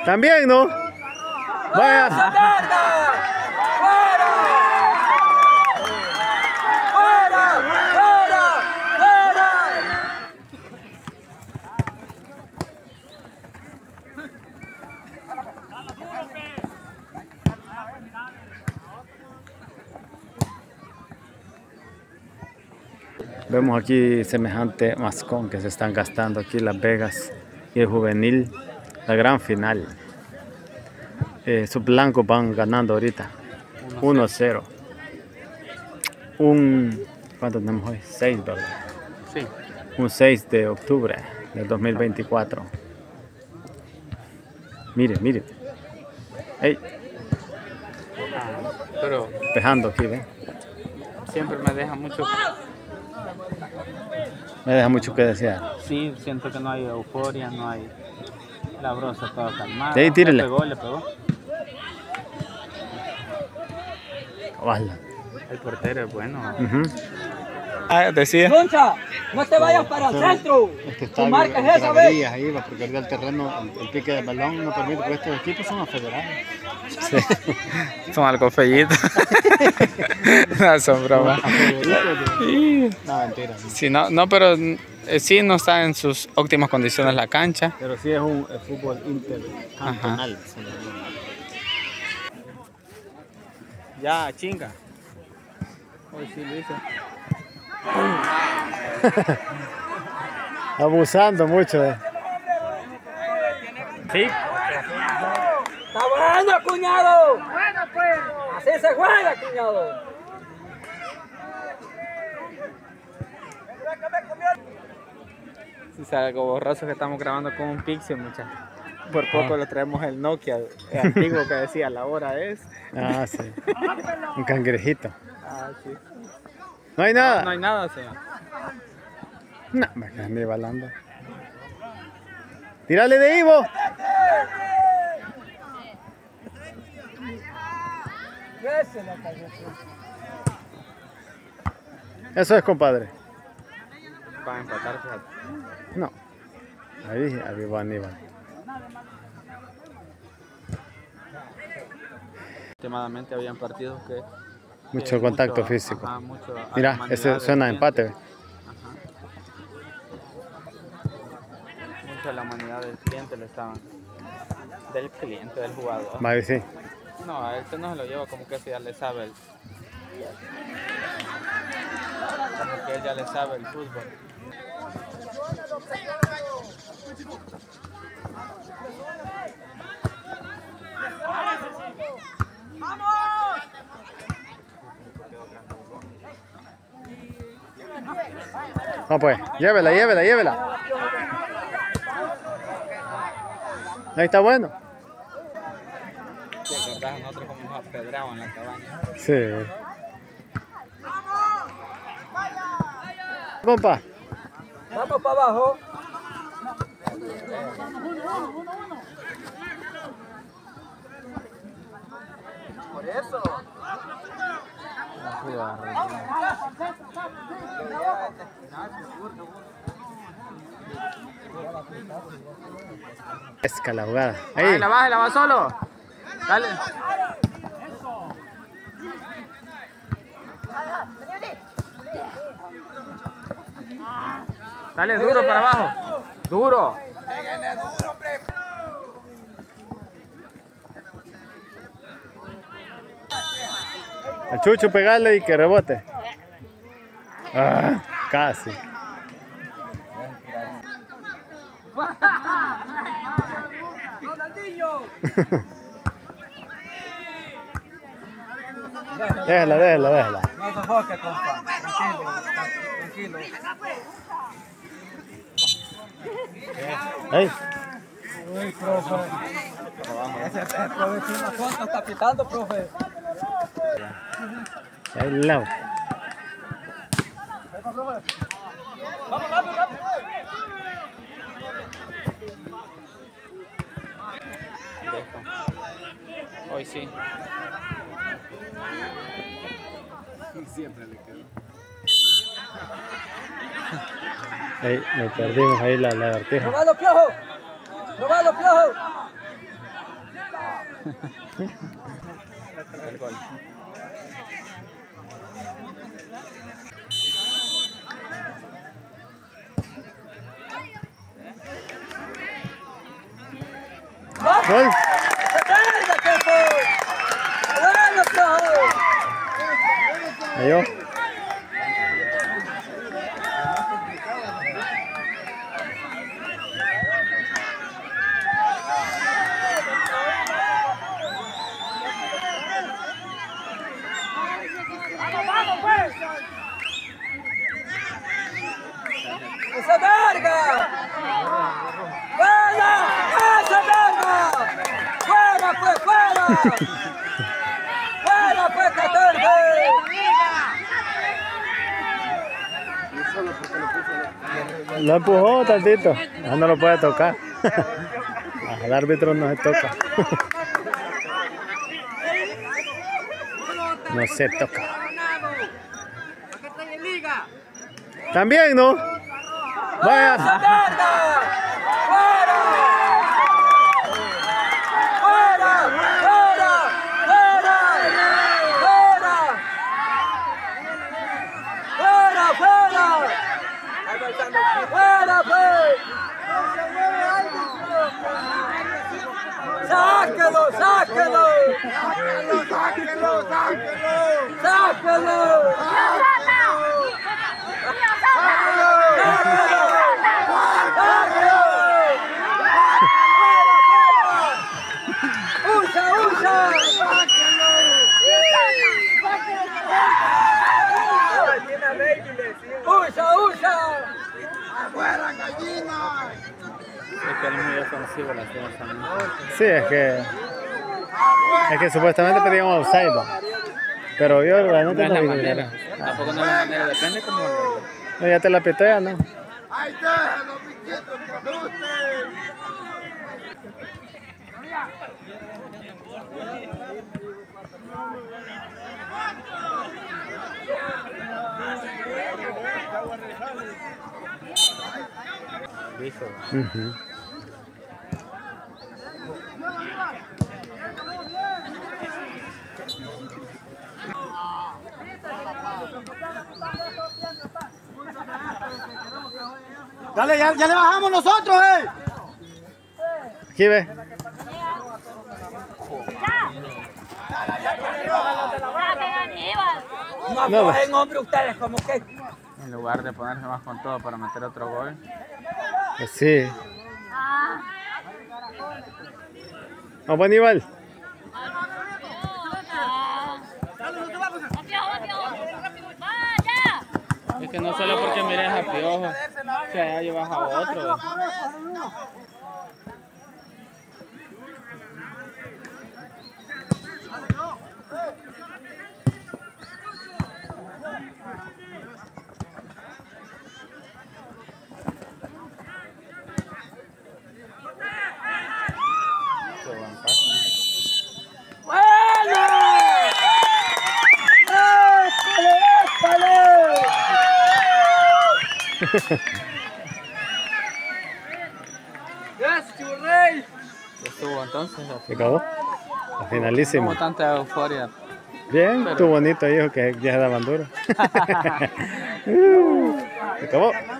También, ¿no? Vaya. Vemos aquí semejante mascón que se están gastando aquí Las Vegas y el juvenil, la gran final. Sus blancos van ganando ahorita 1-0. ¿Cuánto tenemos hoy? 6, ¿verdad? Sí. Un 6 de octubre del 2024. Mire, mire. Ey. Pero Despejando aquí, ¿ven? siempre me deja mucho. Me deja mucho que desear. Sí, siento que no hay euforia, no hay. La brosa toda calmada. De ahí tírele. Le pegó. Ojalá. El portero es bueno. Decía. Concha, no te vayas para el centro. Tu marca es esa, ¿ves? Ahí va, porque ahorita el terreno, el pique del balón no permite, porque estos equipos son federados. Sí. Son algo fellitos. No, son bromas. No, mentira. Sí, no, pero sí no está en sus óptimas condiciones la cancha. Pero sí es un fútbol intercantonal. Ya, chinga. Hoy sí lo hizo. Abusando mucho. Sí. Está bueno, cuñado. Así se juega, cuñado. Si sale algo borroso que estamos grabando con un Pixel, muchachos. Por poco le traemos el Nokia el antiguo que decía la hora es. Ah, sí. Un cangrejito. Ah, sí. No hay nada. No hay nada, señor. No, me quedé ni balando. ¡Tírale de Ivo! Eso es, compadre. Para empatar, fíjate. No. Ahí va Aníbal. Últimamente habían partidos que... Mucho contacto físico. Ajá, mucho Mira, ese suena a empate. Mucho de la humanidad del cliente le estaban... Del cliente, del jugador. Vale, sí. No, a él no se lo lleva como que eso ya le sabe el... Como que él ya le sabe el fútbol. No, pues, llévela. Ahí está bueno. ¿Te acordás nosotros como nos apedraban en la cabaña? Sí. Compa. Vamos para abajo. Por eso. Pesca la jugada. Ahí. La va solo. Dale. Dale duro para abajo. Duro. Al Chucho pegarle y que rebote. Ah, casi. Déjala. No se foque, compa. Tranquilo. Ahí. Uy, profe. Ese provechino contra está pitando, profe. Ahí al lado. Vamos, rápido. Hoy sí. Siempre le quedó. Ahí, nos perdimos ahí la lagartija. ¡Probalo, piojo! El gol. Gol. Cayó. ¡Esa verga! ¡Fuera! ¡Esa verga! ¡Fuera, pues, fuera! ¡Fuera, pues, Caterve! Lo empujó tantito. No lo puede tocar. Al árbitro no se toca. No se toca. También, ¿no? Vaya. ¡Esa verga! ¡Fuera! ¡Fuera! ¡Fuera! ¡Fuera! ¡Fuera! ¡Fuera! ¡Fuera, pues! ¡Sáquelo, sáquelo! ¡Sáquelo, sáquelo, sáquelo! ¡Sáquelo! ¡Usa, usa! ¡Usa, usa! ¡Afuera, gallina! Es que él es muy ofensivo, la tiene también. Sí, es que supuestamente pedían offside, ¿no? Pero yo No realmente es la vi manera. nada. Tampoco no es la manera. Depende cómo lo... No, ya te la pité, ya, ¿no? ¡Ay, déjalo, piquito, que asuste! Listo. Ujú. Dale, ya le bajamos nosotros, Aquí ve. No cogen, hombre, ustedes, como que... En lugar de ponerse más con todo para meter otro gol. Sí. Vamos, Aníbal. Es que no solo porque mires a Piojo, que allá llevas a otro. Qué buen pase. ¡Bueno! ¡Épale, épale! ¡Yes, churrey! Ya estuvo entonces. Se acabó. La finalísima. Como tanta euforia. Bien, estuvo bonito, hijo, que ya se daban duro. Se acabó.